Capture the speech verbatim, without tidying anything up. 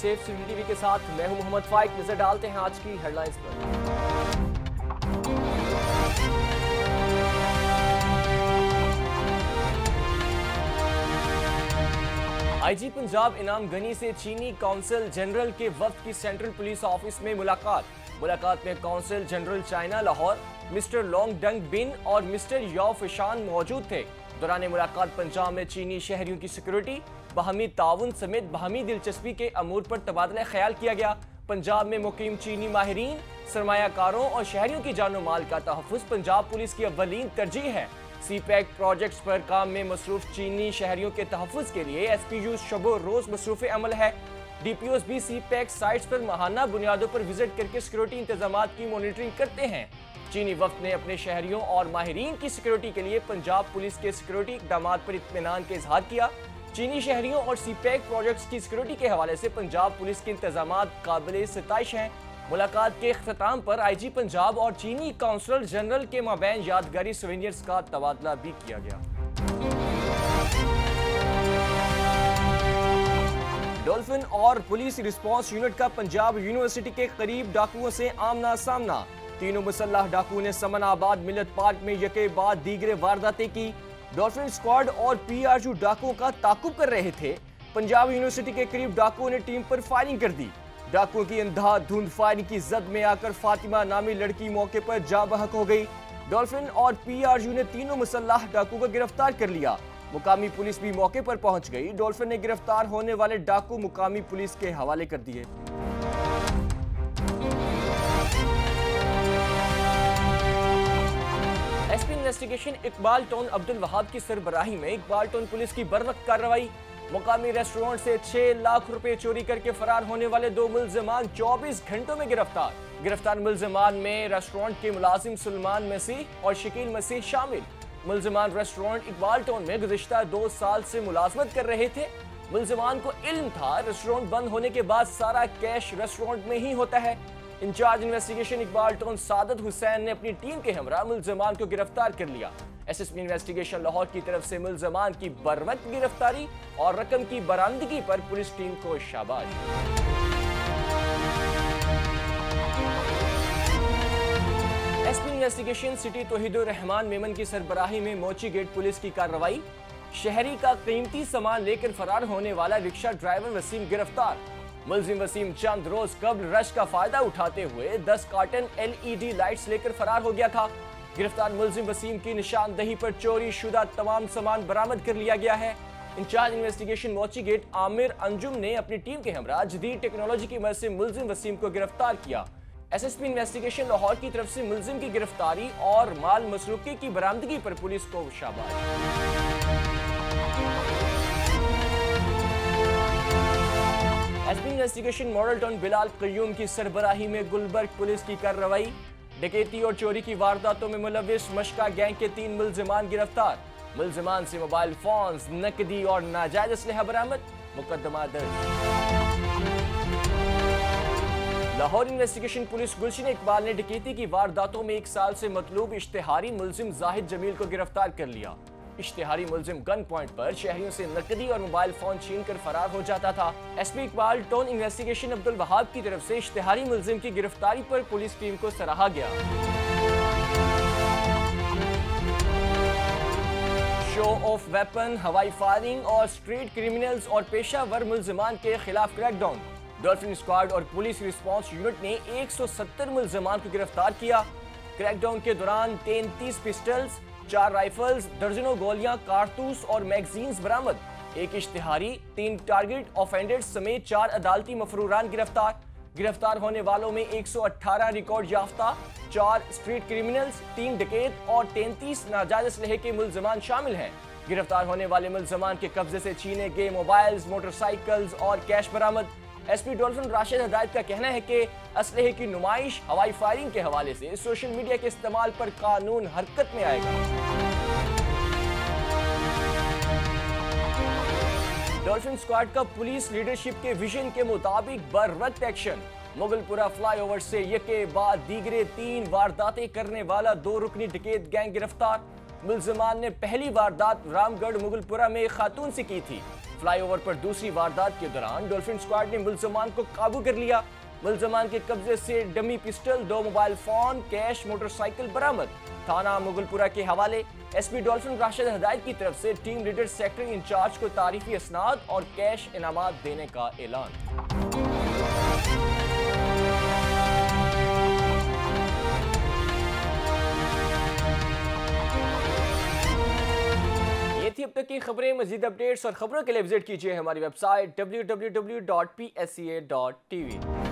Safe city TV के साथ मैं हूं मोहम्मद फाइक। नजर डालते हैं आज की हेडलाइंस पर। आईजी पंजाब इनाम गनी से चीनी कौंसल जनरल के वफ्द की सेंट्रल पुलिस ऑफिस में मुलाकात। मुलाकात में consul general China Lahore mister Long Dung Bin और मिस्टर याओ फिशान मौजूद थे। दौरान मुलाकात पंजाब में चीनी शहरियों की सिक्योरिटी, बाहमी ताउन समेत बाहमी दिलचस्पी के अमूर पर तबादला ख्याल किया गया। पंजाब में मुकीम चीनी माहिरीन, सरमायाकारों और शहरियों की जानो माल का तहफ़्फ़ुज़ पंजाब पुलिस की अव्वलीन तरजीह है। सी पैक प्रोजेक्ट्स पर काम में मसरूफ चीनी शहरियों के तहफ़्फ़ुज़ के लिए एस पी यू शबो रोज मसरूफ अमल है। डी पी ओज़ भी सी पैक साइट्स पर माहाना बुनियादों पर विजिट करके सिक्योरिटी इंतजामात की मॉनिटरिंग करते हैं। चीनी वफ्द ने अपने शहरियों और माहिरीन की सिक्योरिटी के लिए पंजाब पुलिस के सिक्योरिटी इक़दामात पर इत्मीनान का इजहार किया। चीनी शहरियों और सी पैक प्रोजेक्ट्स की सिक्योरिटी के हवाले से पंजाब पुलिस के इंतजामात काबिल सिताइश हैं। मुलाकात के इख्तिताम पर आई जी पंजाब और चीनी काउंसलर जनरल के माबैन यादगारी सोवेनियर्स का तबादला भी किया गया। डॉल्फिन और पुलिस रिस्पांस यूनिट का पंजाब यूनिवर्सिटी के करीब डाकुओं से आमना सामना। तीनों मुसल्लह डाकुओं ने समनाबाद मिलत पार्क में यके बाद दीगरे वारदातें की। डॉल्फिन स्क्वाड और पी आर यू डाकुओं का ताकुब कर रहे थे। पंजाब यूनिवर्सिटी के करीब डाकुओं ने टीम पर फायरिंग कर दी। डाकुओं की अंधाधुंध फायरिंग की जद में आकर फातिमा नामी लड़की मौके पर जा बहक हो गई। डॉल्फिन और पी आर यू ने तीनों मुसल्लह डाकुओं को गिरफ्तार कर लिया। मुकामी पुलिस भी मौके पर पहुंच गई। डॉल्फिन ने गिरफ्तार होने वाले डाकू मुकामी पुलिस के हवाले कर दिए। SP investigation Iqbal town Abdul Wahab की सरबराही में इकबाल टोन पुलिस की बरवक्त कार्रवाई। मुकामी रेस्टोरेंट से छह लाख रुपए चोरी करके फरार होने वाले दो मुल्जिमान चौबीस घंटों में गिरफ्तार। गिरफ्तार मुल्जिमान में रेस्टोरेंट के मुलाजिम सुलेमान मसीह और शकील मसीह शामिल। मुल्जिमान रेस्टोरेंट इकबाल टाउन में गुज़िश्ता दो साल से मुलाजमत कर रहे थे। मुल्जिमान को इल्म था रेस्टोरेंट बंद होने के बाद सारा कैश रेस्टोरेंट में ही होता है। Incharge investigation Iqbal town Sadat Hussain ने अपनी टीम के हमरा मुल्जिमान को गिरफ्तार कर लिया। S S P investigation Lahore की तरफ से मुल्जिमान की बरवक्त गिरफ्तारी और रकम की बरामदगी पर पुलिस टीम को शाबाश। SP investigation city Tauheedur Rehman Memon की सरबराही में मोची गेट पुलिस की कार्रवाई। शहरी का कीमती सामान लेकर फरार होने वाला रिक्शा ड्राइवर वसीम गिरफ्तार। मुलजिम वसीम चंद रोज कबल रश का फायदा उठाते हुए दस carton L E D lights लेकर फरार हो गया था। गिरफ्तार मुलजिम वसीम की निशानदही पर चोरी शुदा तमाम सामान बरामद कर लिया गया है। Incharge investigation Mochi gate Aamir Anjum ने अपनी टीम के हमरा जदीद टेक्नोलॉजी की मदद से मुलजिम वसीम को गिरफ्तार किया। S S P investigation Lahore की तरफ से मुलजिम की गिरफ्तारी और माल मसरूकी की बरामदगी पर पुलिस को शाबाश। SP investigation model town Bilal Qayyum की सरबराही में गुलबर्ग पुलिस की कार्रवाई। डकैती और चोरी की वारदातों में मुलविस मशका गैंग के तीन मुल्जिमान गिरफ्तार। मुल्जिमान से मोबाइल फोन्स, नकदी और नाजायज असलहा बरामद। मुकदमा दर्ज। लाहौर इन्वेस्टिगेशन पुलिस गुलशन इकबाल ने डकैती की वारदातों में एक साल से मतलूब इश्तिहारी मुल्जिम जाहिद जमील को गिरफ्तार कर लिया। इश्तिहारी मुल्जिम गन पॉइंट पर शहरियों से नकदी और मोबाइल फोन छीन कर फरार हो जाता था। SP Iqbal town investigation Abdul Wahab की तरफ से इश्तिहारी मुल्जिम की गिरफ्तारी पर पुलिस टीम को सराहा गया। शो ऑफ वेपन, हवाई फायरिंग और स्ट्रीट क्रिमिनल्स और पेशावर मुल्जिमान के खिलाफ क्रैकडाउन। डॉल्फिन स्क्वाड और पुलिस रिस्पांस यूनिट ने एक सौ सत्तर मुल्जिमान को गिरफ्तार किया। क्रैकडाउन के दौरान तैंतीस पिस्टल्स, चार राइफल्स, दर्जनों गोलियां, कारतूस और मैगजीन्स बरामद। एक इश्तिहारी, तीन टारगेट ऑफेंडर्स समेत चार अदालती मफरूरान गिरफ्तार। गिरफ्तार होने वालों में एक सौ अठारह रिकॉर्ड याफ्ता, चार स्ट्रीट क्रिमिनल्स, तीन डकैत और तैंतीस नाजायज असलहे के मुल्जिमान शामिल हैं। गिरफ्तार होने वाले मुल्जिमान के कब्जे से छीने गए मोबाइल्स, मोटरसाइकिल्स और कैश बरामद। एसपी डॉल्फिन राशिद हदायत का कहना है कि असलहे की नुमाइश, हवाई फायरिंग के हवाले से सोशल मीडिया के इस्तेमाल पर कानून हरकत में आएगा। डॉल्फिन स्क्वाड का पुलिस लीडरशिप के विजन के मुताबिक बरवक्त एक्शन। मुगलपुरा फ्लाईओवर से यके बाद दीगरे तीन वारदातें करने वाला दो रुकनी डकैत गैंग गिरफ्तार। मुल्जिमान ने पहली वारदात रामगढ़ मुगलपुरा में खातून से की थी। फ्लाईओवर पर दूसरी वारदात के दौरान डॉल्फिन स्क्वाड ने मुलजमान को काबू कर लिया। मुलजमान के कब्जे से डमी पिस्टल, दो मोबाइल फोन, कैश, मोटरसाइकिल बरामद। थाना मुगलपुरा के हवाले। एसपी डॉल्फिन राशिद हदायत की तरफ से टीम लीडर सेक्टर इंचार्ज को तारीफी असनाद और कैश इनामात देने का ऐलान। ये थी अब तक की खबरें। मजीद अपडेट्स और खबरों के लिए विजिट कीजिए हमारी website W W W dot P S C A dot T we.